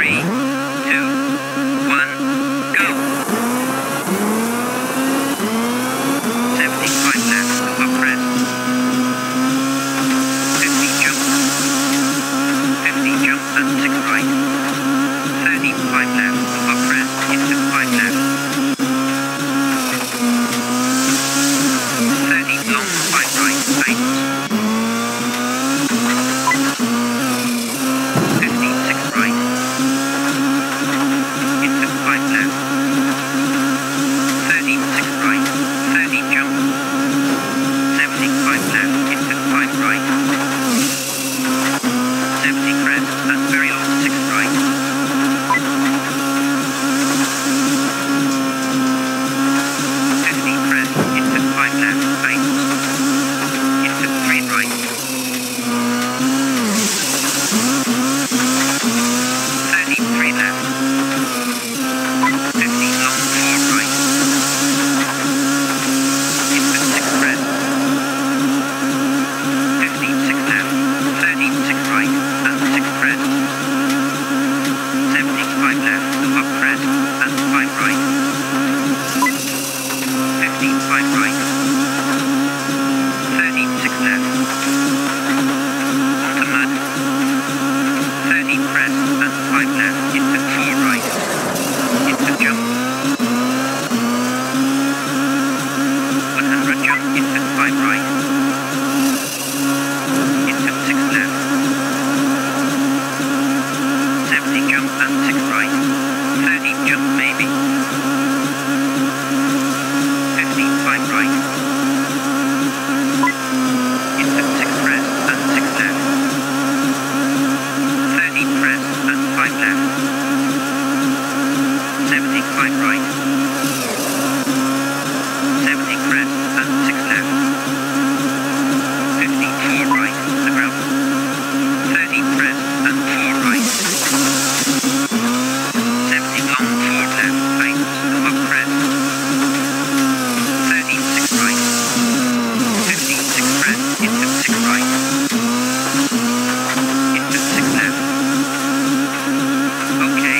3, 2, 1, go. 75 left, over crest. 50 jump. 50 jump and 6 right. 35 left, over crest, into 5 left. 30 long, 5 right, 8. 56 right. Into 5 left. 36 right. 30 jump. 75 left. Into 5 right. 70 crest and very long 6 right. 50 crest into 5 left. 8. Into 3 right. 33 left. 50 long 4 right. Into 6 crest. 56 left. 36 right and 6 crest. 75 left over crest and 5 right. 15 5 right. 36 left. Onto mud. 30 crest and 5 left into 4 right. Into jump. 100 jump into 5 right. Into 6 left. 70 jump and 6 right. 30 jump maybe. 15 5 right. Into 6 crest and 6 left. 30 crest and 5 left. 75 right. 70 crest and 6 left. 54 right, the ground. 30 crest and 4 right. 70 long 4 left, 8 over crest. 36 right. 56 crest into 6 right. Into 6 left. Okay.